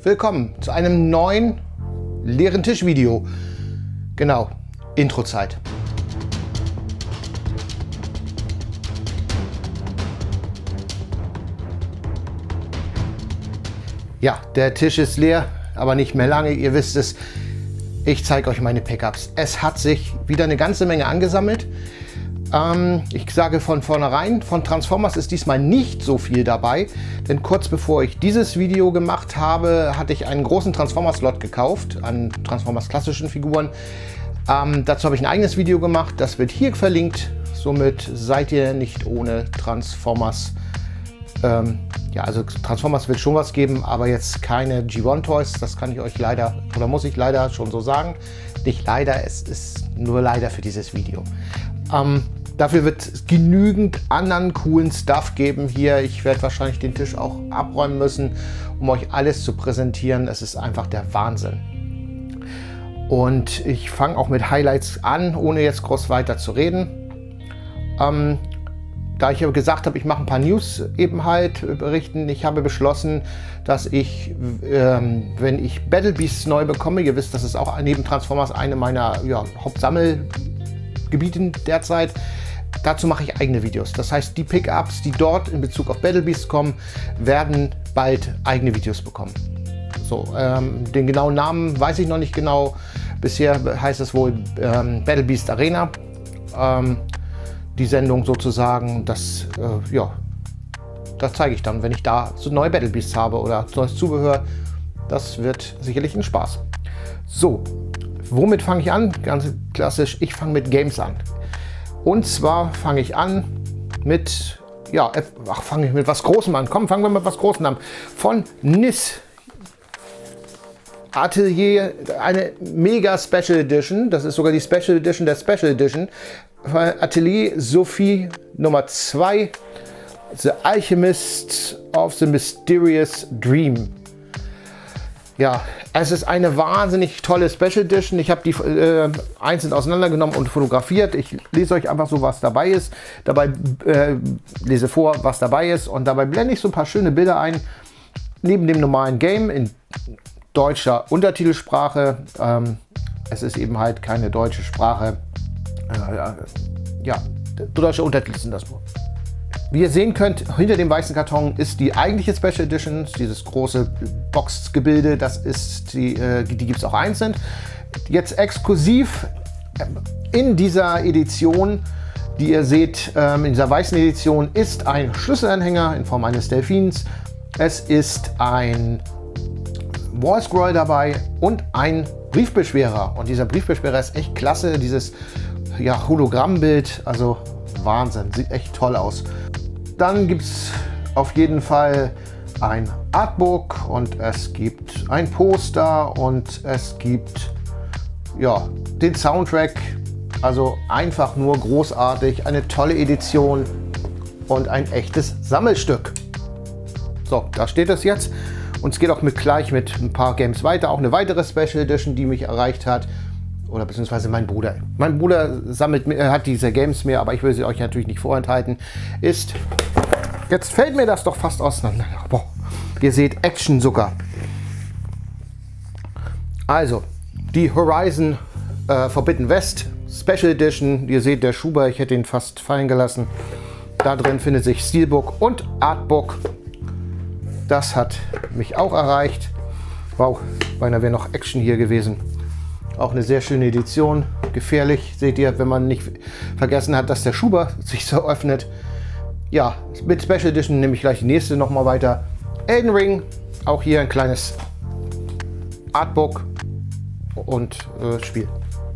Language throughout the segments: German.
willkommen zu einem neuen leeren Tisch-Video. Genau, Introzeit. Ja, der Tisch ist leer, aber nicht mehr lange, ihr wisst es. Ich zeige euch meine Pickups. Es hat sich wieder eine ganze Menge angesammelt. Ich sage von vornherein, von Transformers ist diesmal nicht so viel dabei, denn kurz bevor ich dieses Video gemacht habe, hatte ich einen großen Transformers-Slot gekauft an Transformers klassischen Figuren. Dazu habe ich ein eigenes Video gemacht, das wird hier verlinkt, somit seid ihr nicht ohne Transformers. Ja, also Transformers wird schon was geben, aber jetzt keine G1 Toys, das kann ich euch leider, oder muss ich leider schon so sagen. Nicht leider, es ist nur leider für dieses Video. Dafür wird es genügend anderen coolen Stuff geben hier. Ich werde wahrscheinlich den Tisch auch abräumen müssen, um euch alles zu präsentieren. Es ist einfach der Wahnsinn. Und ich fange auch mit Highlights an, ohne jetzt groß weiter zu reden. Da ich gesagt habe, ich mache ein paar News eben halt berichten. Ich habe beschlossen, dass ich, wenn ich Battle Beasts neu bekomme, ihr wisst, das ist auch neben Transformers eine meiner Hauptsammelgebieten derzeit, dazu mache ich eigene Videos. Das heißt, die Pickups, die dort in Bezug auf Battle Beasts kommen, werden bald eigene Videos bekommen. So, den genauen Namen weiß ich noch nicht genau. Bisher heißt es wohl Battle Beast Arena. Die Sendung sozusagen, das zeige ich dann, wenn ich da so neue Battle Beasts habe oder neues Zubehör. Das wird sicherlich ein Spaß. So, womit fange ich an? Ganz klassisch, ich fange mit Games an. Und zwar fange ich an mit, fange ich mit was Großem an. Komm, fangen wir mit was Großem an. Von NIS Atelier, eine mega Special Edition. Das ist sogar die Special Edition der Special Edition. Atelier Sophie Nummer 2. The Alchemist of the Mysterious Dream. Ja, es ist eine wahnsinnig tolle Special Edition. Ich habe die einzeln auseinandergenommen und fotografiert. Ich lese euch einfach so, was dabei ist. Dabei lese vor, was dabei ist. Und dabei blende ich so ein paar schöne Bilder ein. Neben dem normalen Game in deutscher Untertitelsprache. Es ist eben halt keine deutsche Sprache. Deutsche Untertitel sind das nur. Wie ihr sehen könnt, hinter dem weißen Karton ist die eigentliche Special Edition, dieses große Boxgebilde, das ist die gibt es auch einzeln. Jetzt exklusiv in dieser Edition, die ihr seht, in dieser weißen Edition, ist ein Schlüsselanhänger in Form eines Delfins. Es ist ein Wallscroll dabei und ein Briefbeschwerer. Und dieser Briefbeschwerer ist echt klasse, dieses Hologrammbild, also Wahnsinn, sieht echt toll aus. Dann gibt es auf jeden Fall ein Artbook und es gibt ein Poster und es gibt den Soundtrack. Also einfach nur großartig, eine tolle Edition und ein echtes Sammelstück. So, da steht es jetzt. Und es geht auch gleich mit ein paar Games weiter. Auch eine weitere Special Edition, die mich erreicht hat. Oder beziehungsweise mein Bruder. Mein Bruder hat diese Games mehr, aber ich will sie euch natürlich nicht vorenthalten. Jetzt fällt mir das doch fast auseinander. Boah, ihr seht Action sogar. Also, die Horizon Forbidden West Special Edition. Ihr seht, der Schuber, ich hätte ihn fast fallen gelassen. Da drin findet sich Steelbook und Artbook. Das hat mich auch erreicht. Wow, beinahe wäre noch Action hier gewesen. Auch eine sehr schöne Edition. Gefährlich, seht ihr, wenn man nicht vergessen hat, dass der Schuber sich so öffnet. Ja, mit Special Edition nehme ich gleich die nächste nochmal weiter. Elden Ring, auch hier ein kleines Artbook und Spiel.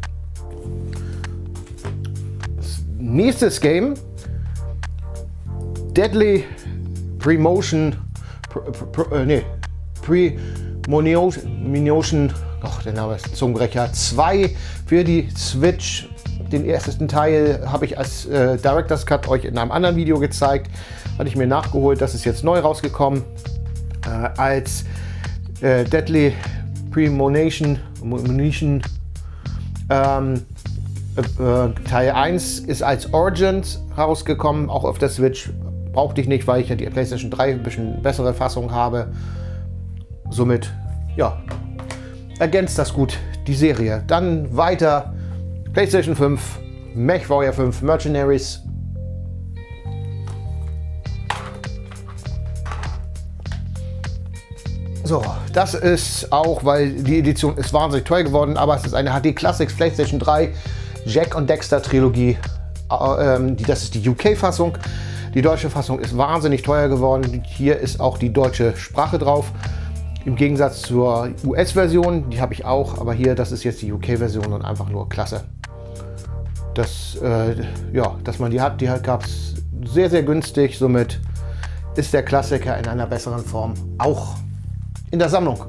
Nächstes Game, Deadly Premonition, der Name ist Zungenbrecher 2 für die Switch. Den ersten Teil habe ich als Director's Cut euch in einem anderen Video gezeigt. Hatte ich mir nachgeholt, das ist jetzt neu rausgekommen. Als Deadly Premonition Teil 1 ist als Origins rausgekommen, auch auf der Switch. Brauchte ich nicht, weil ich ja die PlayStation 3 ein bisschen bessere Fassung habe. Somit ja, ergänzt das gut, die Serie. Dann weiter, PlayStation 5, MechWarrior 5, Mercenaries. So, das ist auch, weil die Edition ist wahnsinnig teuer geworden, aber es ist eine HD Classics PlayStation 3 Jack und Dexter Trilogie. Das ist die UK-Fassung. Die deutsche Fassung ist wahnsinnig teuer geworden. Hier ist auch die deutsche Sprache drauf. Im Gegensatz zur US-Version, die habe ich auch, aber hier, das ist jetzt die UK-Version und einfach nur klasse. Das, ja, dass man die hat, gab es sehr, sehr günstig. Somit ist der Klassiker in einer besseren Form auch in der Sammlung.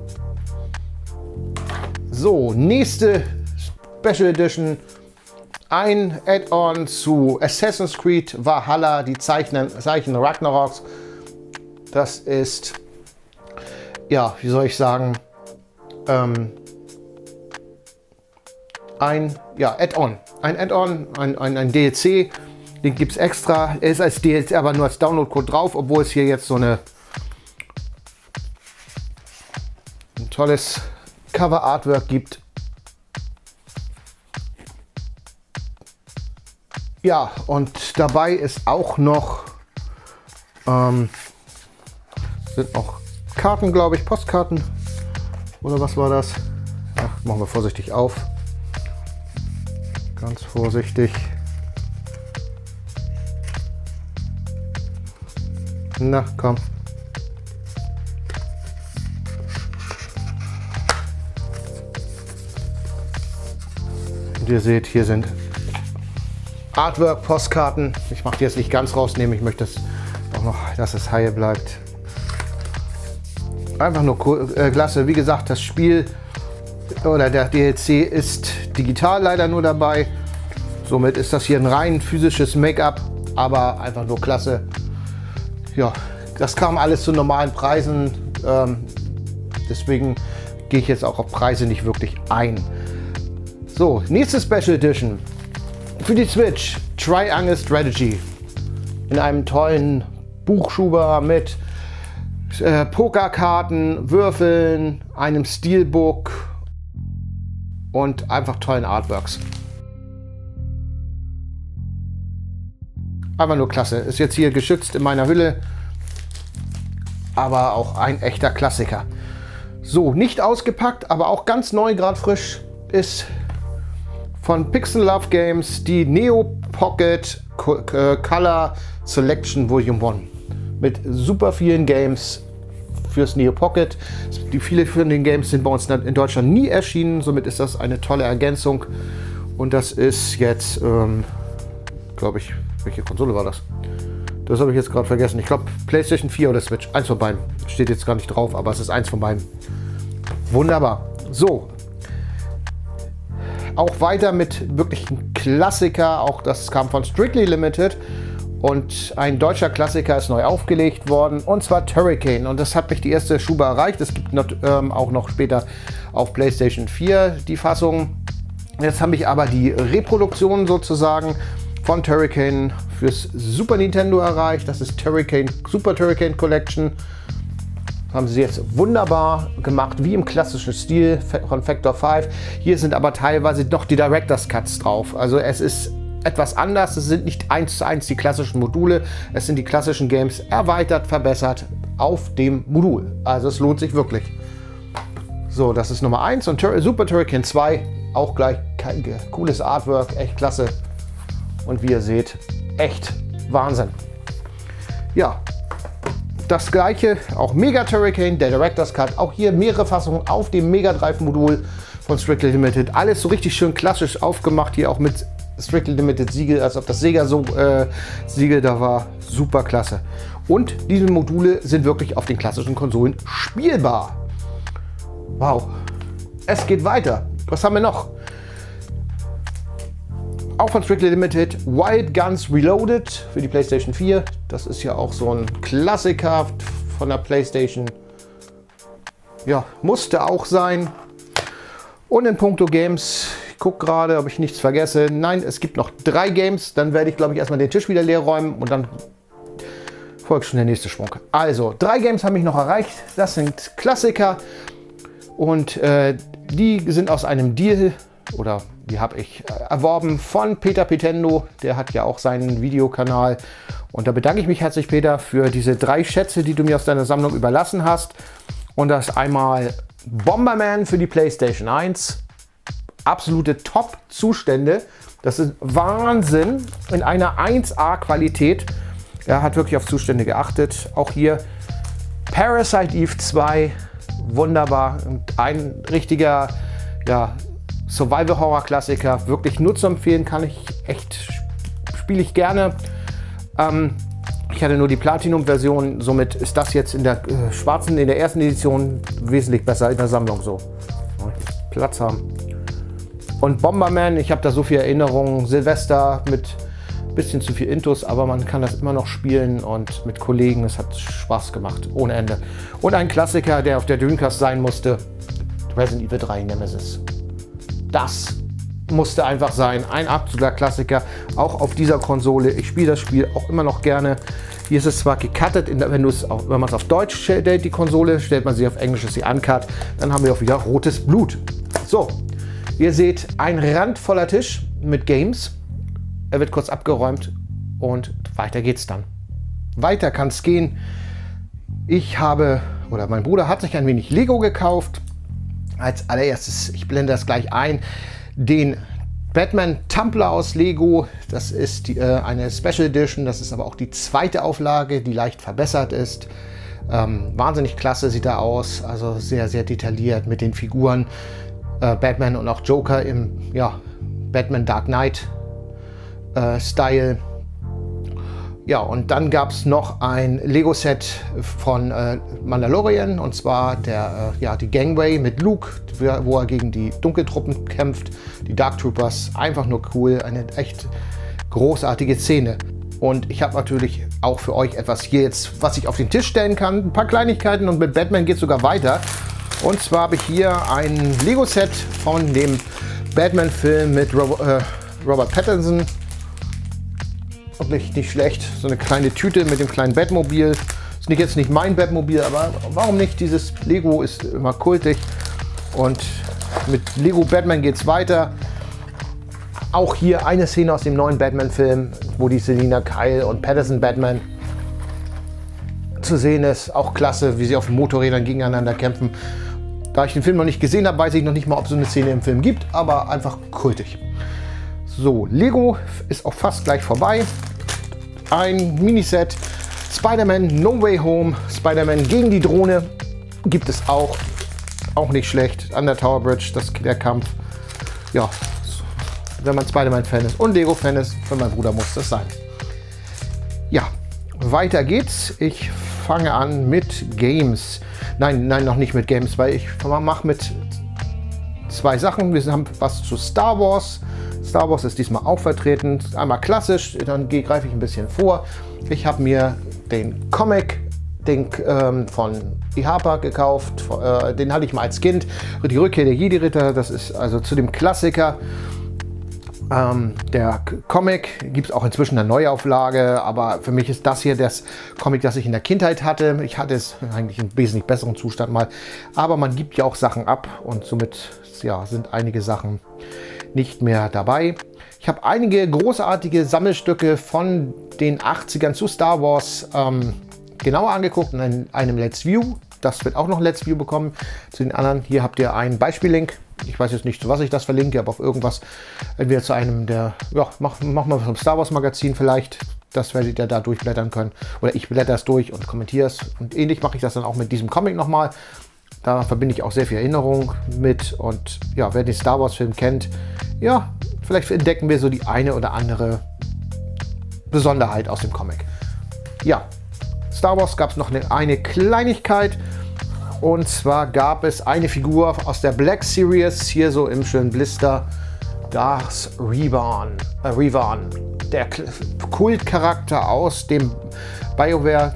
So, nächste Special Edition. Ein Add-on zu Assassin's Creed Valhalla, die Zeichen Ragnaroks. Das ist, ja, wie soll ich sagen, ein Add-on. Ein Add-on, ein DLC. Den gibt es extra. Er ist als DLC, aber nur als Download-Code drauf, obwohl es hier jetzt so ein tolles Cover-Artwork gibt. Ja, und dabei ist auch noch, sind auch Karten, glaube ich, Postkarten. Oder was war das? Ja, machen wir vorsichtig auf. Ganz vorsichtig. Na, komm. Und ihr seht, hier sind Artwork, Postkarten. Ich mache die jetzt nicht ganz rausnehmen. Ich möchte auch noch, dass es heil bleibt. Einfach nur klasse. Wie gesagt, das Spiel oder der DLC ist digital leider nur dabei. Somit ist das hier ein rein physisches Make-up, aber einfach nur klasse. Ja, das kam alles zu normalen Preisen. Deswegen gehe ich jetzt auch auf Preise nicht wirklich ein. So, nächste Special Edition. Für die Switch, Triangle Strategy. In einem tollen Buchschuber mit Pokerkarten, Würfeln, einem Steelbook und einfach tollen Artworks. Einfach nur klasse. Ist jetzt hier geschützt in meiner Hülle, aber auch ein echter Klassiker. So, nicht ausgepackt, aber auch ganz neu, gerade frisch, ist von Pixel Love Games die Neo Pocket Color Selection Volume 1 mit super vielen Games fürs Neo Pocket. Viele von den Games sind bei uns in Deutschland nie erschienen, somit ist das eine tolle Ergänzung. Und das ist jetzt, glaube ich, welche Konsole war das? Das habe ich jetzt gerade vergessen. Ich glaube PlayStation 4 oder Switch. Eins von beiden. Steht jetzt gar nicht drauf, aber es ist eins von beiden. Wunderbar. So. Auch weiter mit wirklichen Klassiker. Auch das kam von Strictly Limited. Und ein deutscher Klassiker ist neu aufgelegt worden. Und zwar Turricane. Und das hat mich die erste Schuber erreicht. Es gibt auch noch später auf PlayStation 4 die Fassung. Jetzt habe ich aber die Reproduktion sozusagen von Turricane fürs Super Nintendo erreicht. Das ist Super Turricane Collection. Haben sie jetzt wunderbar gemacht, wie im klassischen Stil von Factor 5. Hier sind aber teilweise noch die Director's Cuts drauf. Also es ist etwas anders. Es sind nicht 1:1 die klassischen Module. Es sind die klassischen Games erweitert, verbessert auf dem Modul. Also es lohnt sich wirklich. So, das ist Nummer 1 und Super Turricane 2. Auch gleich cooles Artwork, echt klasse. Und wie ihr seht, echt Wahnsinn. Ja, das gleiche, auch Mega Turricane, der Director's Cut. Auch hier mehrere Fassungen auf dem Mega Drive Modul von Strictly Limited. Alles so richtig schön klassisch aufgemacht, hier auch mit Strictly Limited Siegel, als ob das Sega so Siegel da war. Super klasse. Und diese Module sind wirklich auf den klassischen Konsolen spielbar. Wow. Es geht weiter. Was haben wir noch? Auch von Strictly Limited, Wild Guns Reloaded für die PlayStation 4. Das ist ja auch so ein Klassiker von der PlayStation. Ja, musste auch sein. Und in puncto Games, ich gucke gerade, ob ich nichts vergesse. Nein, es gibt noch 3 Games. Dann werde ich, glaube ich, erstmal den Tisch wieder leer räumen und dann folgt schon der nächste Schwung. Also, 3 Games haben mich noch erreicht. Das sind Klassiker. Und die sind aus einem Deal, oder die habe ich erworben von Peter Petendo. Der hat ja auch seinen Videokanal. Und da bedanke ich mich herzlich, Peter, für diese 3 Schätze, die du mir aus deiner Sammlung überlassen hast. Und das ist einmal Bomberman für die PlayStation 1. Absolute Top-Zustände. Das ist Wahnsinn in einer 1A-Qualität. Er hat wirklich auf Zustände geachtet. Auch hier Parasite Eve 2. Wunderbar. Und ein richtiger, ja, Survival-Horror-Klassiker. Wirklich nur zu empfehlen, kann ich echt, spiele ich gerne. Ich hatte nur die Platinum-Version, somit ist das jetzt in der schwarzen, in der ersten Edition wesentlich besser in der Sammlung so. Platz haben. Und Bomberman, ich habe da so viele Erinnerungen. Silvester mit ein bisschen zu viel Intus, aber man kann das immer noch spielen und mit Kollegen, es hat Spaß gemacht, ohne Ende. Und ein Klassiker, der auf der Dreamcast sein musste, Resident Evil 3 Nemesis. Das musste einfach sein, ein absoluter Klassiker, auch auf dieser Konsole. Ich spiele das Spiel auch immer noch gerne. Hier ist es zwar gecuttet, wenn man es auf Deutsch stellt, die Konsole, stellt man sie auf Englisch, ist sie uncut, dann haben wir auch wieder rotes Blut. So, ihr seht, ein randvoller Tisch mit Games. Er wird kurz abgeräumt und weiter geht's dann. Weiter kann es gehen. Mein Bruder hat sich ein wenig Lego gekauft. Als allererstes, ich blende das gleich ein, den Batman Tumbler aus Lego. Das ist eine Special Edition, das ist aber auch die zweite Auflage, die leicht verbessert ist. Wahnsinnig klasse sieht er aus, also sehr, sehr detailliert mit den Figuren. Batman und auch Joker im Batman Dark Knight Style. Ja, und dann gab es noch ein Lego-Set von Mandalorian, und zwar die Gangway mit Luke, wo er gegen die Dunkeltruppen kämpft, die Dark Troopers. Einfach nur cool, eine echt großartige Szene. Und ich habe natürlich auch für euch etwas hier jetzt, was ich auf den Tisch stellen kann. Ein paar Kleinigkeiten, und mit Batman geht es sogar weiter. Und zwar habe ich hier ein Lego-Set von dem Batman-Film mit Robert Pattinson. Wirklich nicht schlecht. So eine kleine Tüte mit dem kleinen Batmobil. Ist jetzt nicht mein Batmobil, aber warum nicht? Dieses Lego ist immer kultig. Und mit Lego Batman geht es weiter. Auch hier eine Szene aus dem neuen Batman-Film, wo die Selina Kyle und Pattinson Batman zu sehen ist. Auch klasse, wie sie auf den Motorrädern gegeneinander kämpfen. Da ich den Film noch nicht gesehen habe, weiß ich noch nicht mal, ob es so eine Szene im Film gibt, aber einfach kultig. So, Lego ist auch fast gleich vorbei. Ein Miniset Spider-Man No Way Home, Spider-Man gegen die Drohne gibt es auch. Auch nicht schlecht. An der Tower Bridge, der Kampf. Ja, wenn man Spider-Man-Fan ist und Lego-Fan ist, für meinen Bruder muss das sein. Ja, weiter geht's. Ich fange an mit Games. Nein, noch nicht mit Games, weil ich mache mit 2 Sachen. Wir haben was zu Star Wars. Star Wars ist diesmal auch vertreten. Einmal klassisch, dann greife ich ein bisschen vor. Ich habe mir den Comic von Ihapa gekauft. Den hatte ich mal als Kind. Die Rückkehr der Jedi-Ritter, das ist also zu dem Klassiker. Der Comic gibt es auch inzwischen eine Neuauflage, aber für mich ist das hier das Comic, das ich in der Kindheit hatte. Ich hatte es eigentlich in wesentlich besseren Zustand mal, aber man gibt ja auch Sachen ab, und somit sind einige Sachen nicht mehr dabei. Ich habe einige großartige Sammelstücke von den 80ern zu Star Wars genauer angeguckt in einem Let's View. Das wird auch noch ein Let's View bekommen. Zu den anderen, hier habt ihr einen Beispiellink. Ich weiß jetzt nicht, zu was ich das verlinke, aber auf irgendwas, entweder zu einem der, machen wir vom Star Wars Magazin vielleicht. Das werdet ihr da durchblättern können. Oder ich blätter es durch und kommentiere es. Und ähnlich mache ich das dann auch mit diesem Comic nochmal. Da verbinde ich auch sehr viel Erinnerung mit. Und ja, wer den Star Wars Film kennt, ja, vielleicht entdecken wir so die eine oder andere Besonderheit aus dem Comic. Ja, Star Wars gab es noch eine Kleinigkeit. Und zwar gab es eine Figur aus der Black Series, hier so im schönen Blister, Darth Revan, der Kultcharakter aus dem BioWare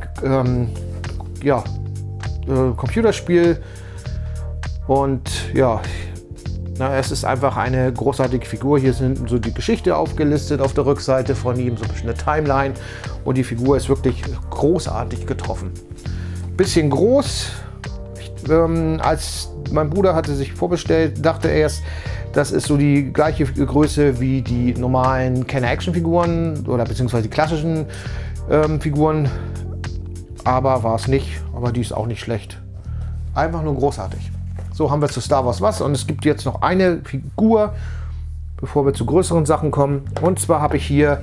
Computerspiel. Und ja, es ist einfach eine großartige Figur. Hier sind so die Geschichte aufgelistet auf der Rückseite von ihm, so ein bisschen eine Timeline. Und die Figur ist wirklich großartig getroffen. Bisschen groß. Als mein Bruder hatte sich vorbestellt, dachte er erst, das ist so die gleiche Größe wie die normalen Kenner-Action-Figuren oder beziehungsweise die klassischen Figuren. Aber war es nicht. Aber die ist auch nicht schlecht. Einfach nur großartig. So haben wir zu Star Wars was. Und es gibt jetzt noch eine Figur, bevor wir zu größeren Sachen kommen. Und zwar habe ich hier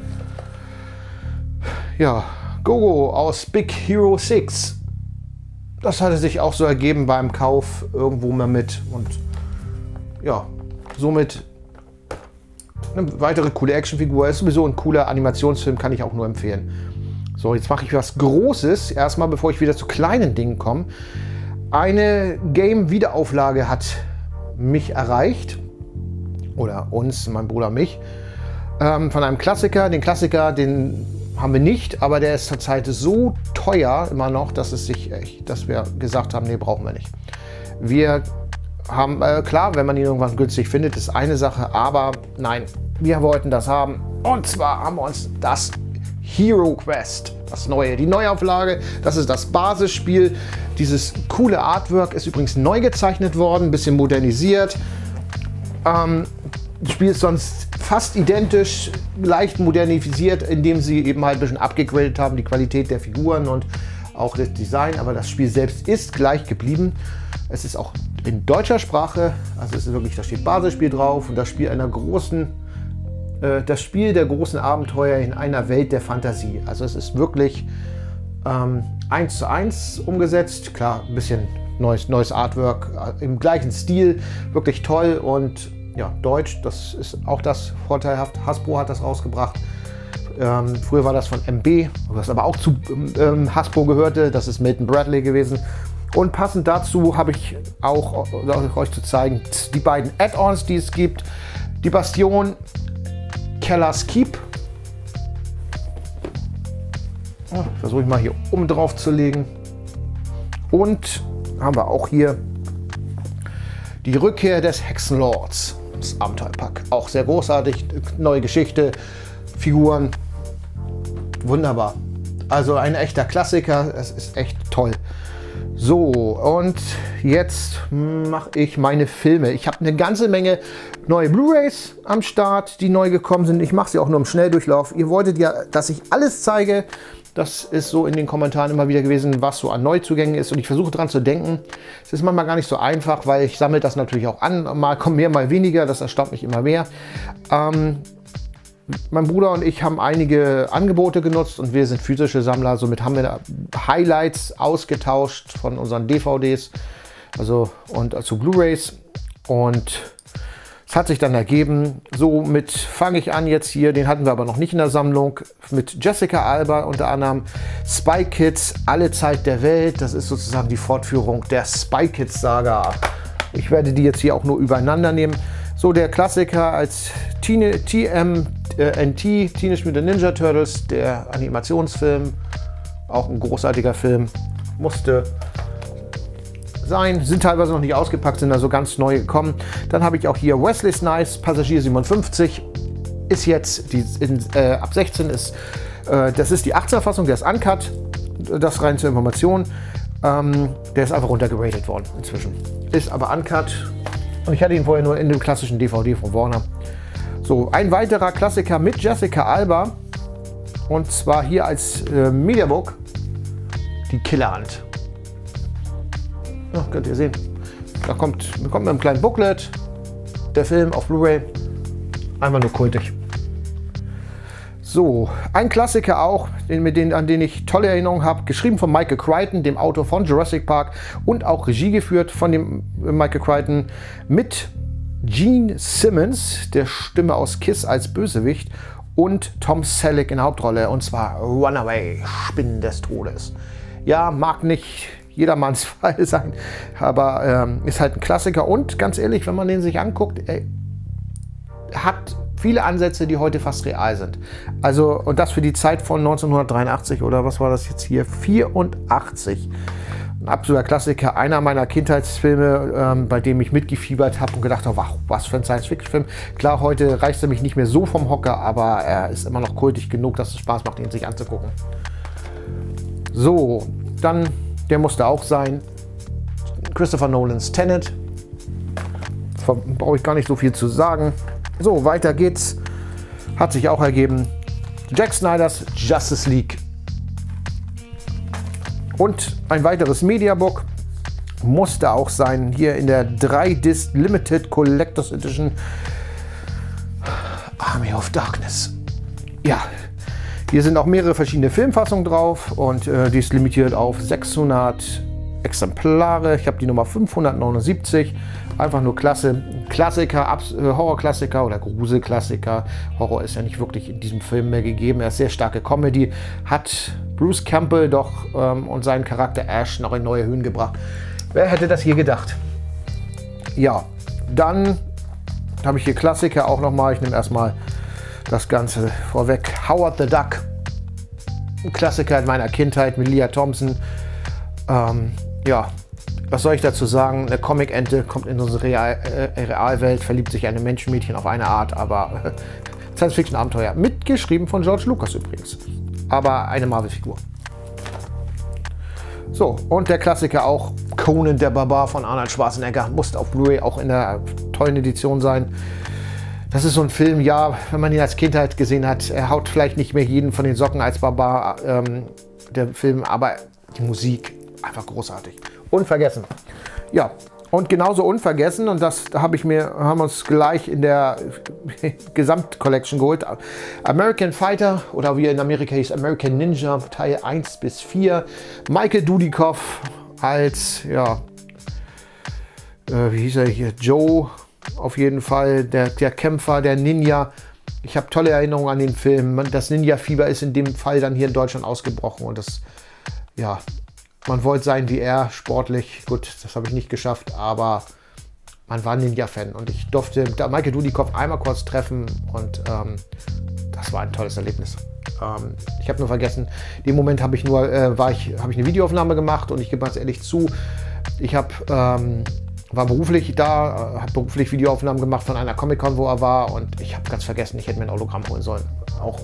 ja, Gogo aus Big Hero 6. Das hatte sich auch so ergeben beim Kauf irgendwo mal mit. Und ja, somit eine weitere coole Actionfigur. Ist sowieso ein cooler Animationsfilm, kann ich auch nur empfehlen. So, jetzt mache ich was Großes. Erstmal, bevor ich wieder zu kleinen Dingen komme. Eine Game-Wiederauflage hat mich erreicht. Oder uns, mein Bruder und mich. Von einem Klassiker. Den Klassiker, den haben wir nicht, aber der ist zurzeit so teuer immer noch, dass wir gesagt haben, nee, brauchen wir nicht. Wir haben, klar, wenn man ihn irgendwann günstig findet, ist eine Sache, aber nein, wir wollten das haben. Und zwar haben wir uns das Hero Quest, das neue, die Neuauflage, das ist das Basisspiel. Dieses coole Artwork ist übrigens neu gezeichnet worden, ein bisschen modernisiert. Das Spiel ist sonst fast identisch, leicht modernisiert, indem sie eben halt ein bisschen abgegradet haben, die Qualität der Figuren und auch das Design, aber das Spiel selbst ist gleich geblieben. Es ist auch in deutscher Sprache, also es ist wirklich, da steht Basisspiel drauf und das Spiel das Spiel der großen Abenteuer in einer Welt der Fantasie. Also es ist wirklich 1:1 umgesetzt, klar, ein bisschen neues Artwork im gleichen Stil, wirklich toll und ja, Deutsch, das ist auch das vorteilhaft. Hasbro hat das rausgebracht. Früher war das von MB, was aber auch zu Hasbro gehörte. Das ist Milton Bradley gewesen. Und passend dazu habe ich auch euch zu zeigen, die beiden Add-ons, die es gibt. Die Bastion, Keller's Keep. Versuche ich mal hier oben drauf zu legen. Und haben wir auch hier die Rückkehr des Hexenlords. Das Abenteuerpack. Auch sehr großartig. Neue Geschichte, Figuren. Wunderbar. Also ein echter Klassiker. Es ist echt toll. So, und jetzt mache ich meine Filme. Ich habe eine ganze Menge neue Blu-rays am Start, die neu gekommen sind. Ich mache sie auch nur im Schnelldurchlauf. Ihr wolltet ja, dass ich alles zeige. Das ist so in den Kommentaren immer wieder gewesen, was so an Neuzugängen ist. Und ich versuche dran zu denken. Es ist manchmal gar nicht so einfach, weil ich sammle das natürlich auch an. Mal kommt mehr, mal weniger. Das erstaunt mich immer mehr. Mein Bruder und ich haben einige Angebote genutzt und wir sind physische Sammler. Somit haben wir Highlights ausgetauscht von unseren DVDs und zu Blu-rays. Und es hat sich dann ergeben, somit fange ich an jetzt hier, den hatten wir aber noch nicht in der Sammlung, mit Jessica Alba unter anderem, Spy Kids, Alle Zeit der Welt. Das ist sozusagen die Fortführung der Spy Kids Saga. Ich werde die jetzt hier auch nur übereinander nehmen. So, der Klassiker als TMNT, Teenage Mutant Ninja Turtles, der Animationsfilm, auch ein großartiger Film, musste sein, sind teilweise noch nicht ausgepackt, sind also ganz neu gekommen. Dann habe ich auch hier Wesley Snipes, Passagier 57, ist jetzt, ab 16 ist, das ist die 18er Fassung, der ist uncut, das rein zur Information. Der ist einfach runtergeratet worden inzwischen. Ist aber uncut und ich hatte ihn vorher nur in dem klassischen DVD von Warner. So, ein weiterer Klassiker mit Jessica Alba und zwar hier als Mediabook, die Killerhand. Ja, könnt ihr sehen. Da kommt mit einem kleinen Booklet der Film auf Blu-ray. Einfach nur kultig. So, ein Klassiker auch, an den ich tolle Erinnerungen habe. Geschrieben von Michael Crichton, dem Autor von Jurassic Park und auch Regie geführt von dem Michael Crichton mit Gene Simmons, der Stimme aus Kiss als Bösewicht und Tom Selleck in der Hauptrolle und zwar Runaway, Spinnen des Todes. Ja, mag nicht jedermanns Fall sein, aber ist halt ein Klassiker und ganz ehrlich, wenn man den sich anguckt, hat viele Ansätze, die heute fast real sind. Also, und das für die Zeit von 1983 oder was war das jetzt hier? 84. Ein absoluter Klassiker, einer meiner Kindheitsfilme, bei dem ich mitgefiebert habe und gedacht habe, wow, was für ein Science-Fiction-Film. Klar, heute reißt er mich nicht mehr so vom Hocker, aber er ist immer noch kultig genug, dass es Spaß macht, ihn sich anzugucken. So, dann, der musste auch sein. Christopher Nolans Tenet. Brauche ich gar nicht so viel zu sagen. So, weiter geht's. Hat sich auch ergeben. Zack Snyders Justice League. Und ein weiteres Mediabook. Musste auch sein. Hier in der 3-Disc Limited Collectors Edition. Army of Darkness. Ja, hier sind auch mehrere verschiedene Filmfassungen drauf. Und die ist limitiert auf 600 Exemplare. Ich habe die Nummer 579. Einfach nur klasse. Klassiker, Horrorklassiker oder Gruselklassiker. Horror ist ja nicht wirklich in diesem Film mehr gegeben. Er ist sehr starke Comedy. Hat Bruce Campbell doch und seinen Charakter Ash noch in neue Höhen gebracht. Wer hätte das je gedacht? Ja, dann habe ich hier Klassiker auch nochmal. Ich nehme erstmal das Ganze vorweg. Howard the Duck. Ein Klassiker in meiner Kindheit mit Lea Thompson. Ja, was soll ich dazu sagen? Eine Comic-Ente kommt in unsere Realwelt, verliebt sich ein Menschenmädchen auf eine Art, aber Science-Fiction-Abenteuer. Mitgeschrieben von George Lucas übrigens. Aber eine Marvel-Figur. So, und der Klassiker auch Conan der Barbar von Arnold Schwarzenegger. Musste auf Blu-ray auch in der tollen Edition sein. Das ist so ein Film, ja, wenn man ihn als Kindheit gesehen hat, er haut vielleicht nicht mehr jeden von den Socken als Barbar, der Film, aber die Musik einfach großartig. Unvergessen. Ja, und genauso unvergessen, und das haben wir uns gleich in der Gesamtcollection geholt. American Fighter, oder wie er in Amerika hieß, American Ninja, Teil 1 bis 4. Michael Dudikoff als, ja, wie hieß er hier, Joe, auf jeden Fall, der Kämpfer, der Ninja. Ich habe tolle Erinnerungen an den Film. Das Ninja-Fieber ist in dem Fall dann hier in Deutschland ausgebrochen. Und das, ja, man wollte sein wie er, sportlich. Gut, das habe ich nicht geschafft, aber man war ein Ninja-Fan. Und ich durfte Michael Dudikoff einmal kurz treffen. Und das war ein tolles Erlebnis. Ich habe nur vergessen, in dem Moment habe ich eine Videoaufnahme gemacht. Und ich gebe ganz ehrlich zu, ich war beruflich da, habe beruflich Videoaufnahmen gemacht von einer Comic-Con, wo er war, und ich habe ganz vergessen, ich hätte mir ein Autogramm holen sollen. Auch,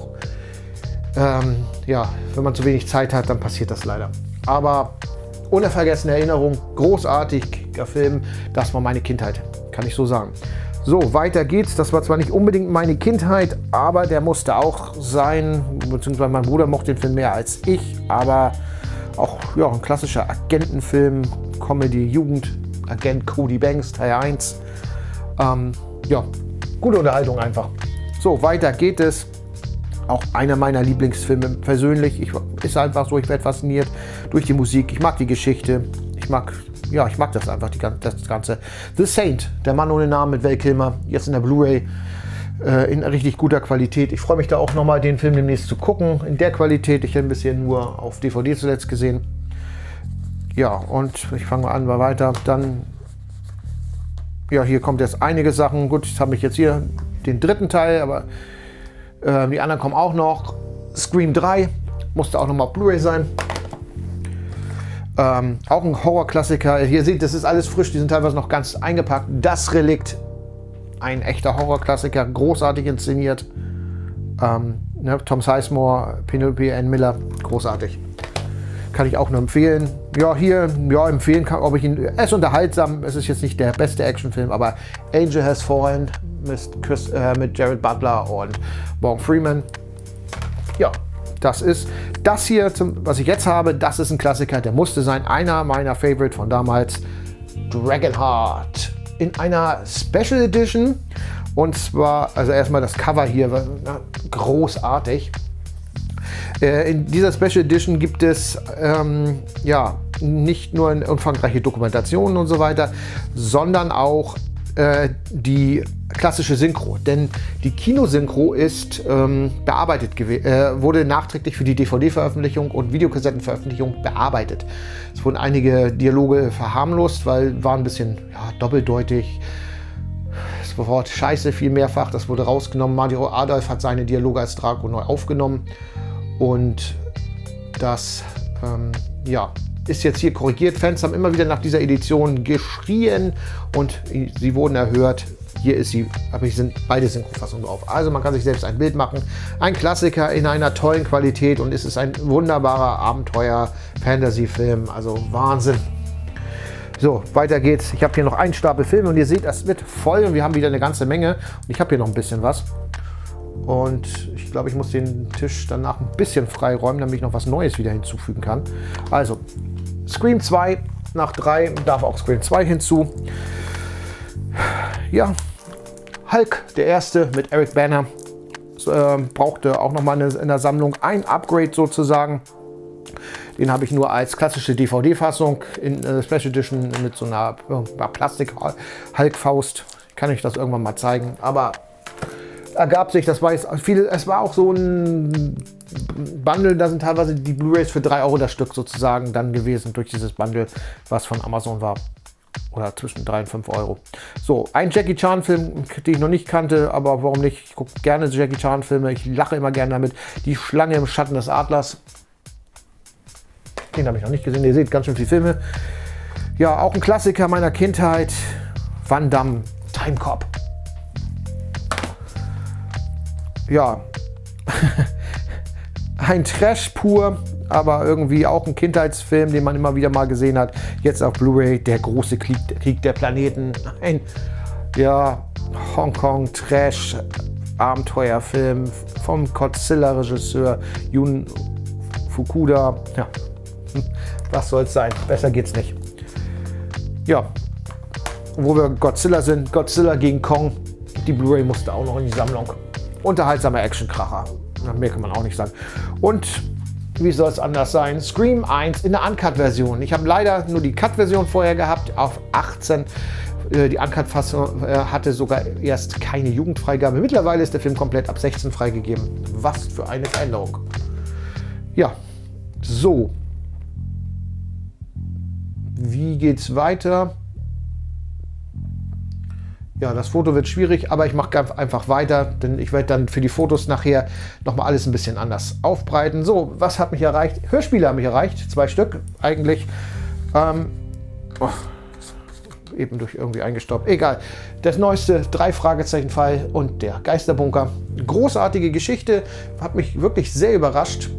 ja, wenn man zu wenig Zeit hat, dann passiert das leider. Aber unvergessene Erinnerung, großartiger Film, das war meine Kindheit, kann ich so sagen. So, weiter geht's. Das war zwar nicht unbedingt meine Kindheit, aber der musste auch sein, beziehungsweise mein Bruder mochte den Film mehr als ich, aber auch, ja, ein klassischer Agentenfilm, Comedy, Jugend. Agent Cody Banks, Teil 1. Ja, gute Unterhaltung einfach. So, weiter geht es. Auch einer meiner Lieblingsfilme persönlich. Ist einfach so, ich werde fasziniert durch die Musik. Ich mag die Geschichte. Ich mag das einfach, das Ganze. The Saint, der Mann ohne Namen mit Val Kilmer. Jetzt in der Blu-ray. In richtig guter Qualität. Ich freue mich da auch nochmal, den Film demnächst zu gucken. In der Qualität. Ich habe ein bisschen nur auf DVD zuletzt gesehen. Ja, und ich fange mal an, mal weiter. Dann, ja, hier kommt jetzt einige Sachen. Gut, jetzt habe ich jetzt hier den dritten Teil, aber die anderen kommen auch noch. Scream 3 musste auch noch mal auf Blu-ray sein. Auch ein Horrorklassiker. Hier seht, das ist alles frisch, die sind teilweise noch ganz eingepackt. Das Relikt, ein echter Horrorklassiker, großartig inszeniert. Tom Sizemore, Penelope Ann Miller, großartig. Kann ich auch nur empfehlen. Ja, hier, ja, empfehlen kann, ob ich ihn. Er ist unterhaltsam, es ist jetzt nicht der beste Actionfilm, aber Angel Has Fallen mit Jared Butler und Morgan Freeman. Ja, das ist das hier, was ich jetzt habe, das ist ein Klassiker, der musste sein. Einer meiner Favorite von damals, Dragonheart. In einer Special Edition. Und zwar, also erstmal das Cover hier, großartig. In dieser Special Edition gibt es ja, nicht nur eine umfangreiche Dokumentationen und so weiter, sondern auch die klassische Synchro. Denn die Kinosynchro ist bearbeitet gewesen, wurde nachträglich für die DVD-Veröffentlichung und Videokassettenveröffentlichung bearbeitet. Es wurden einige Dialoge verharmlost, weil waren ein bisschen, ja, doppeldeutig. Das Wort Scheiße fiel mehrfach, das wurde rausgenommen. Mario Adolf hat seine Dialoge als Draco neu aufgenommen. Und das ja, ist jetzt hier korrigiert. Fans haben immer wieder nach dieser Edition geschrien und sie wurden erhört. Hier ist sie, aber hier sind beide Synchrofassungen drauf. Also man kann sich selbst ein Bild machen. Ein Klassiker in einer tollen Qualität, und es ist ein wunderbarer Abenteuer-Fantasy-Film. Also Wahnsinn. So, weiter geht's. Ich habe hier noch einen Stapel Filme und ihr seht, das wird voll und wir haben wieder eine ganze Menge. Und ich habe hier noch ein bisschen was. Und ich glaube, ich muss den Tisch danach ein bisschen freiräumen, damit ich noch was Neues wieder hinzufügen kann. Also, Scream 2 nach 3 darf auch Scream 2 hinzu. Ja, Hulk, der erste mit Eric Bana, brauchte auch nochmal in der Sammlung ein Upgrade sozusagen. Den habe ich nur als klassische DVD-Fassung in Special Edition mit so einer Plastik-Hulk-Faust. Kann ich das irgendwann mal zeigen. Aber ergab sich, das war jetzt es war auch so ein Bundle, da sind teilweise die Blu-rays für 3 € das Stück sozusagen dann gewesen durch dieses Bundle, was von Amazon war. Oder zwischen 3 und 5 €. So, ein Jackie Chan Film, den ich noch nicht kannte, aber warum nicht? Ich gucke gerne Jackie Chan Filme, ich lache immer gerne damit. Die Schlange im Schatten des Adlers. Den habe ich noch nicht gesehen, ihr seht ganz schön viele Filme. Ja, auch ein Klassiker meiner Kindheit. Van Damme, Time Cop. Ja, ein Trash pur, aber irgendwie auch ein Kindheitsfilm, den man immer wieder mal gesehen hat. Jetzt auf Blu-ray, der große Krieg der Planeten. Ein, ja, Hongkong Trash Abenteuerfilm vom Godzilla-Regisseur Jun Fukuda. Ja, was soll's sein? Besser geht's nicht. Ja, wo wir Godzilla sind, Godzilla gegen Kong. Die Blu-ray musste auch noch in die Sammlung. Unterhaltsamer Actionkracher. Mehr kann man auch nicht sagen. Und wie soll es anders sein? Scream 1 in der Uncut-Version. Ich habe leider nur die Cut-Version vorher gehabt auf 18. Die Uncut-Fassung hatte sogar erst keine Jugendfreigabe. Mittlerweile ist der Film komplett ab 16 freigegeben. Was für eine Veränderung. Ja, so. Wie geht's weiter? Ja, das Foto wird schwierig, aber ich mache einfach weiter, denn ich werde dann für die Fotos nachher nochmal alles ein bisschen anders aufbreiten. So, was hat mich erreicht? Hörspiele haben mich erreicht, 2 Stück eigentlich. Eben durch irgendwie eingestaubt. Egal. Das neueste 3-Fragezeichen-Fall und der Geisterbunker. Großartige Geschichte, hat mich wirklich sehr überrascht.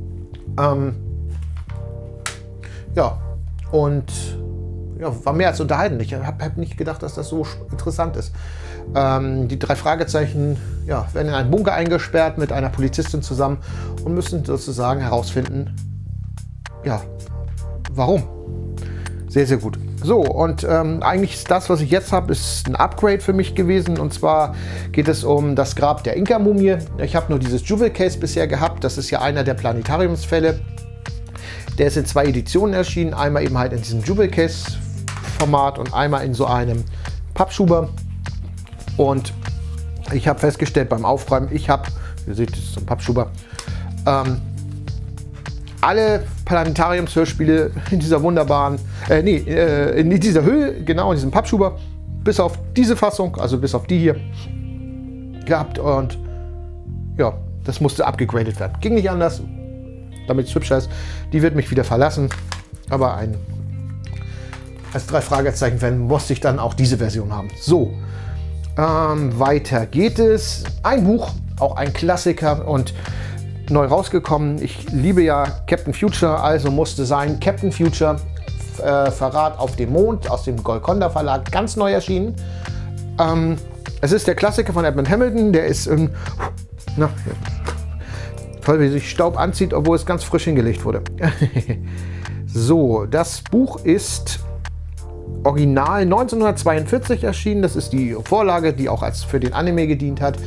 Ja, und ja, war mehr als unterhaltend. Ich habe nicht gedacht, dass das so interessant ist. Die 3 Fragezeichen ja, werden in einen Bunker eingesperrt mit einer Polizistin zusammen und müssen sozusagen herausfinden, ja, warum. Sehr, sehr gut. So, und eigentlich ist das, was ich jetzt habe, ist ein Upgrade für mich gewesen. Und zwar geht es um das Grab der Inka-Mumie. Ich habe nur dieses Jewel Case bisher gehabt. Das ist ja einer der Planetariumsfälle. Der ist in 2 Editionen erschienen. Einmal eben halt in diesem Jewel Case Format und einmal in so einem Pappschuber. Und ich habe festgestellt beim Aufräumen, ihr seht, das ist so ein Pappschuber, alle Planetariumshörspiele in dieser wunderbaren, in dieser Hülle, genau in diesem Pappschuber, bis auf diese Fassung, also bis auf die hier, gehabt. Und ja, das musste abgegradet werden. Ging nicht anders, damit es hübscher ist. Die wird mich wieder verlassen, aber als 3 Fragezeichen-Fan musste ich dann auch diese Version haben. So, weiter geht es. Ein Buch, auch ein Klassiker und neu rausgekommen. Ich liebe ja Captain Future, also musste sein Captain Future, Verrat auf dem Mond aus dem Golconda Verlag, ganz neu erschienen. Es ist der Klassiker von Edmund Hamilton, der ist toll, wie sich Staub anzieht, obwohl es ganz frisch hingelegt wurde. So, das Buch ist original 1942 erschienen. Das ist die Vorlage, die auch als für den Anime gedient hat.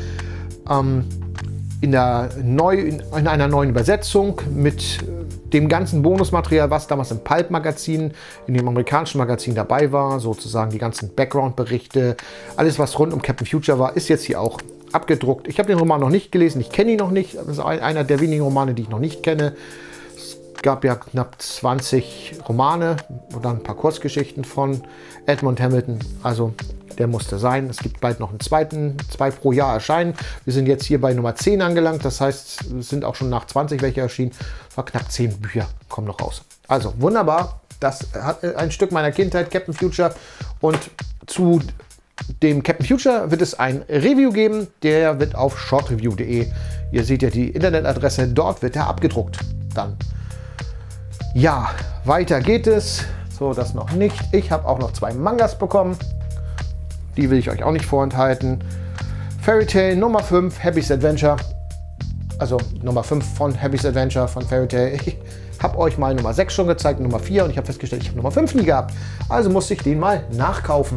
In einer neuen Übersetzung mit dem ganzen Bonusmaterial, was damals im Pulp-Magazin, in dem amerikanischen Magazin dabei war, sozusagen die ganzen Background-Berichte, alles was rund um Captain Future war, ist jetzt hier auch abgedruckt. Ich habe den Roman noch nicht gelesen, ich kenne ihn noch nicht. Das ist einer der wenigen Romane, die ich noch nicht kenne. Es gab ja knapp 20 Romane und dann ein paar Kurzgeschichten von Edmund Hamilton. Also der musste sein. Es gibt bald noch einen zweiten, 2 pro Jahr erscheinen. Wir sind jetzt hier bei Nummer 10 angelangt. Das heißt, es sind auch schon nach 20 welche erschienen. War knapp 10 Bücher kommen noch raus. Also wunderbar. Das hat ein Stück meiner Kindheit, Captain Future. Und zu dem Captain Future wird es ein Review geben. Der wird auf shortreview.de. Ihr seht ja die Internetadresse. Dort wird er abgedruckt. Dann. Ja, weiter geht es. So, das noch nicht. Ich habe auch noch 2 Mangas bekommen. Die will ich euch auch nicht vorenthalten. Fairy Tail Nummer 5, Happy's Adventure. Also Nummer 5 von Happy's Adventure von Fairy Tail. Ich habe euch mal Nummer 6 schon gezeigt, Nummer 4, und ich habe festgestellt, ich habe Nummer 5 nie gehabt. Also musste ich den mal nachkaufen.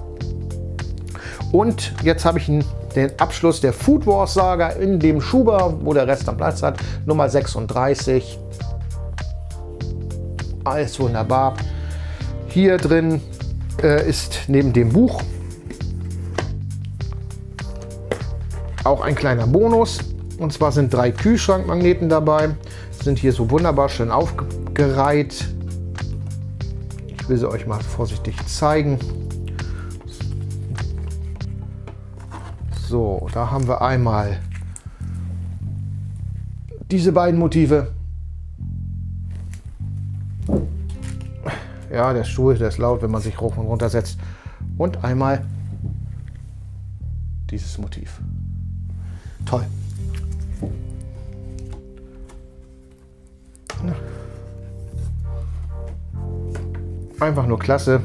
Und jetzt habe ich den Abschluss der Food Wars Saga in dem Schuber, wo der Rest am Platz hat. Nummer 36. Alles wunderbar. Hier drin ist neben dem Buch auch ein kleiner Bonus. Und zwar sind 3 Kühlschrankmagneten dabei. Sind hier so wunderbar schön aufgereiht. Ich will sie euch mal vorsichtig zeigen. So, da haben wir einmal diese beiden Motive. Ja, der Stuhl, der ist laut, wenn man sich hoch und runter setzt. Und einmal dieses Motiv. Toll. Einfach nur klasse.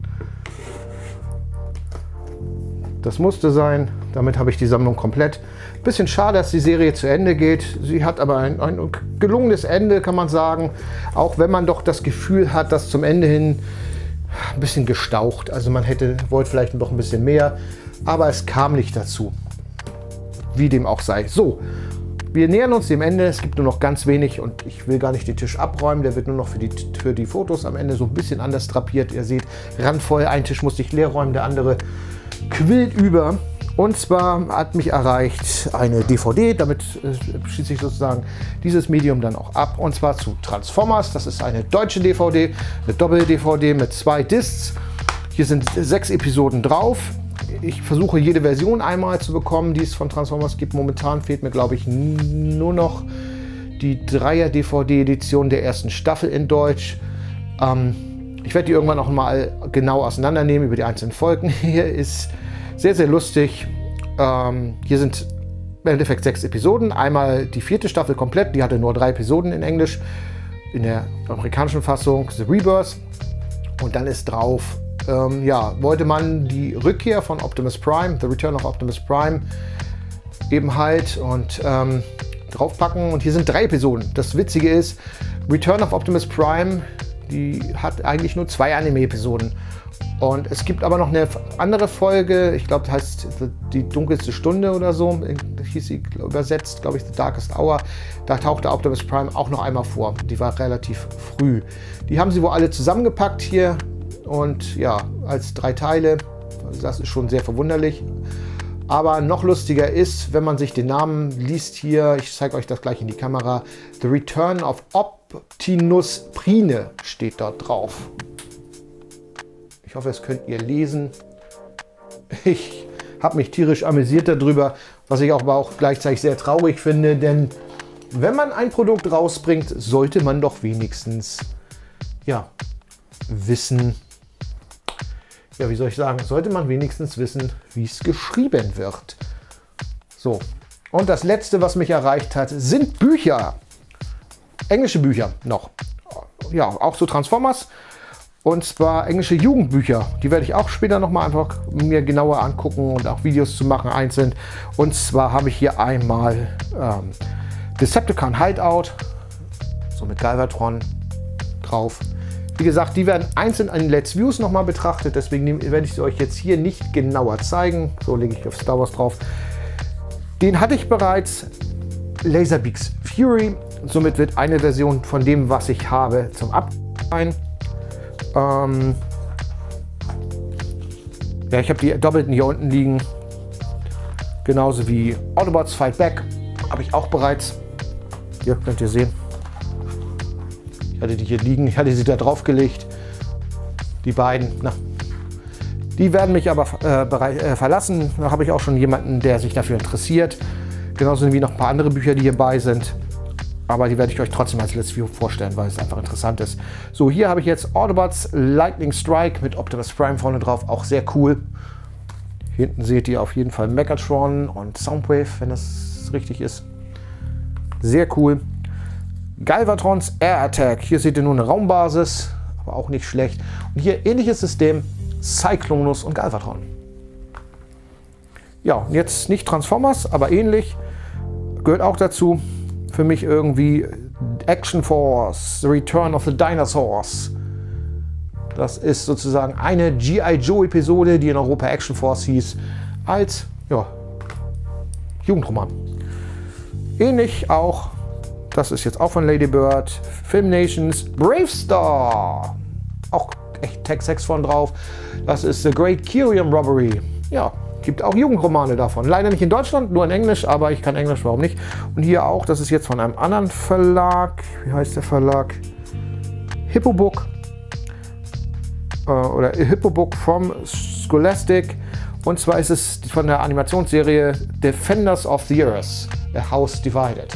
Das musste sein. Damit habe ich die Sammlung komplett. Bisschen schade, dass die Serie zu Ende geht. Sie hat aber ein gelungenes Ende, kann man sagen. Auch wenn man doch das Gefühl hat, dass zum Ende hin ein bisschen gestaucht. Also man wollte vielleicht noch ein bisschen mehr. Aber es kam nicht dazu. Wie dem auch sei. So, wir nähern uns dem Ende. Es gibt nur noch ganz wenig und ich will gar nicht den Tisch abräumen. Der wird nur noch für die Fotos am Ende so ein bisschen anders drapiert. Ihr seht, randvoll. Ein Tisch musste ich leer räumen, der andere quillt über. Und zwar hat mich erreicht eine DVD, damit schließe ich sozusagen dieses Medium dann auch ab. Und zwar zu Transformers. Das ist eine deutsche DVD, eine Doppel-DVD mit 2 Discs. Hier sind 6 Episoden drauf. Ich versuche jede Version einmal zu bekommen, die es von Transformers gibt. Momentan fehlt mir, glaube ich, nur noch die 3er-DVD-Edition der ersten Staffel in Deutsch. Ich werde die irgendwann auch mal genau auseinandernehmen über die einzelnen Folgen. Hier ist sehr, sehr lustig. Hier sind im Endeffekt 6 Episoden. Einmal die 4. Staffel komplett. Die hatte nur 3 Episoden in Englisch. In der amerikanischen Fassung The Rebirth. Und dann ist drauf, ja, wollte man die Rückkehr von Optimus Prime, The Return of Optimus Prime, eben halt und draufpacken. Und hier sind 3 Episoden. Das Witzige ist, Return of Optimus Prime, die hat eigentlich nur 2 Anime-Episoden. Und es gibt aber noch eine andere Folge, ich glaube, das heißt Die dunkelste Stunde oder so, hieß sie übersetzt, glaube ich, The Darkest Hour. Da tauchte Optimus Prime auch noch einmal vor. Die war relativ früh. Die haben sie wohl alle zusammengepackt hier und ja, als 3 Teile. Das ist schon sehr verwunderlich. Aber noch lustiger ist, wenn man sich den Namen liest hier, ich zeige euch das gleich in die Kamera, The Return of Optimus Prime steht dort drauf. Ich hoffe, das könnt ihr lesen. Ich habe mich tierisch amüsiert darüber, was ich aber auch gleichzeitig sehr traurig finde, denn wenn man ein Produkt rausbringt, sollte man doch wenigstens, ja, wissen, ja, wie soll ich sagen, sollte man wenigstens wissen, wie es geschrieben wird. So, und das letzte, was mich erreicht hat, sind Bücher. Englische Bücher noch. Ja, auch so Transformers. Und zwar englische Jugendbücher. Die werde ich auch später nochmal einfach mir genauer angucken und auch Videos zu machen einzeln. Und zwar habe ich hier einmal Decepticon Hideout, so mit Galvatron drauf. Wie gesagt, die werden einzeln in Let's Views nochmal betrachtet. Deswegen werde ich sie euch jetzt hier nicht genauer zeigen. So lege ich auf Star Wars drauf. Den hatte ich bereits. Laserbeaks Fury. Somit wird eine Version von dem, was ich habe, zum Abschneiden. Ja, ich habe die doppelten hier unten liegen. Genauso wie Autobots Fight Back. Habe ich auch bereits. Hier könnt ihr sehen. Ich hatte die hier liegen. Ich hatte sie da drauf gelegt. Die beiden. Na, die werden mich aber verlassen. Da habe ich auch schon jemanden, der sich dafür interessiert. Genauso wie noch ein paar andere Bücher, die hierbei sind. Aber die werde ich euch trotzdem als Let's View vorstellen, weil es einfach interessant ist. So, hier habe ich jetzt Autobots Lightning Strike mit Optimus Prime vorne drauf. Auch sehr cool. Hinten seht ihr auf jeden Fall Megatron und Soundwave, wenn das richtig ist. Sehr cool. Galvatrons Air Attack. Hier seht ihr nur eine Raumbasis. war auch nicht schlecht. Und hier ähnliches System, Cyclonus und Galvatron. Ja, jetzt nicht Transformers, aber ähnlich, gehört auch dazu. Für mich irgendwie Action Force, The Return of the Dinosaurs. Das ist sozusagen eine G.I. Joe-Episode, die in Europa Action Force hieß, als Jugendroman. Ähnlich auch, das ist jetzt auch von Lady Bird, Film Nations, Bravestar. Auch echt Text von drauf. Das ist The Great Kyrian Robbery. Ja, gibt auch Jugendromane davon. Leider nicht in Deutschland, nur in Englisch, aber ich kann Englisch, warum nicht? Und hier auch, das ist jetzt von einem anderen Verlag. Wie heißt der Verlag? Hippobook. Oder Hippobook from Scholastic. Und zwar ist es von der Animationsserie Defenders of the Earth, A House Divided.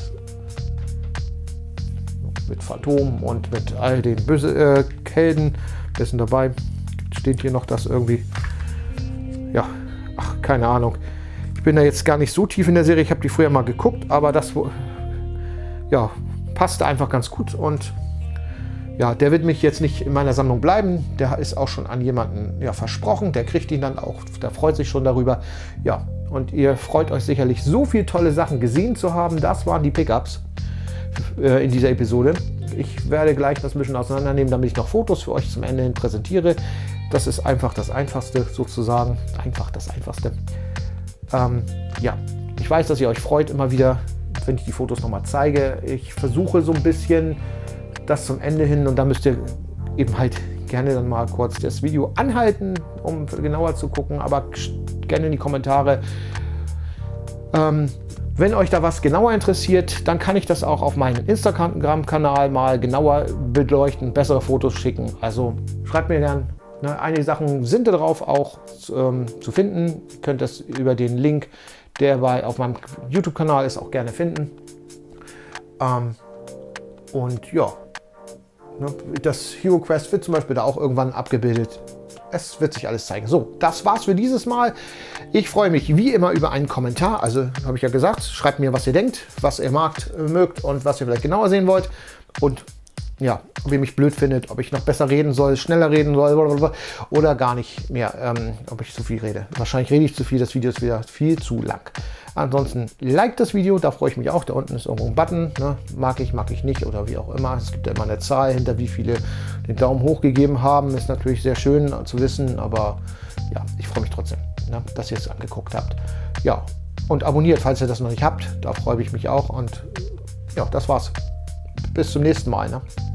Mit Phantom und mit all den Helden. Wer ist denn dabei? Steht hier noch das irgendwie? Ja, ach, keine Ahnung. Ich bin da jetzt gar nicht so tief in der Serie. Ich habe die früher mal geguckt, aber das ja, passte einfach ganz gut. Und ja, der wird mich jetzt nicht in meiner Sammlung bleiben. Der ist auch schon an jemanden versprochen. Der kriegt ihn dann auch. Der freut sich schon darüber. Ja, und ihr freut euch sicherlich, so viele tolle Sachen gesehen zu haben. Das waren die Pickups in dieser Episode. Ich werde gleich das ein bisschen auseinandernehmen, damit ich noch Fotos für euch zum Ende hin präsentiere. Das ist einfach das Einfachste sozusagen. Einfach das Einfachste. Ja, ich weiß, dass ihr euch freut immer wieder, wenn ich die Fotos nochmal zeige. Ich versuche so ein bisschen das zum Ende hin und da müsst ihr eben halt gerne dann mal kurz das Video anhalten, um genauer zu gucken, aber gerne in die Kommentare. Wenn euch da was genauer interessiert, dann kann ich das auch auf meinen Instagram-Kanal mal genauer beleuchten, bessere Fotos schicken. Also schreibt mir gern. Ne, einige Sachen sind da drauf auch zu finden. Ihr könnt das über den Link, der auf meinem YouTube-Kanal ist, auch gerne finden. Und ja, ne, das Hero Quest wird zum Beispiel da auch irgendwann abgebildet. Es wird sich alles zeigen. So, das war's für dieses Mal. Ich freue mich wie immer über einen Kommentar. Also, habe ich ja gesagt, schreibt mir, was ihr denkt, was ihr mögt und was ihr vielleicht genauer sehen wollt. Und ja, ob ihr mich blöd findet, ob ich noch besser reden soll, schneller reden soll oder gar nicht mehr, ob ich zu viel rede. Wahrscheinlich rede ich zu viel, das Video ist wieder viel zu lang. Ansonsten liked das Video, da freue ich mich auch. Da unten ist irgendwo ein Button, ne? Mag ich nicht oder wie auch immer. Es gibt ja immer eine Zahl hinter, wie viele den Daumen hoch gegeben haben. Ist natürlich sehr schön zu wissen, aber ja, ich freue mich trotzdem, ne, dass ihr es angeguckt habt. Ja, und abonniert, falls ihr das noch nicht habt. Da freue ich mich auch und ja, das war's. Bis zum nächsten Mal. Ne?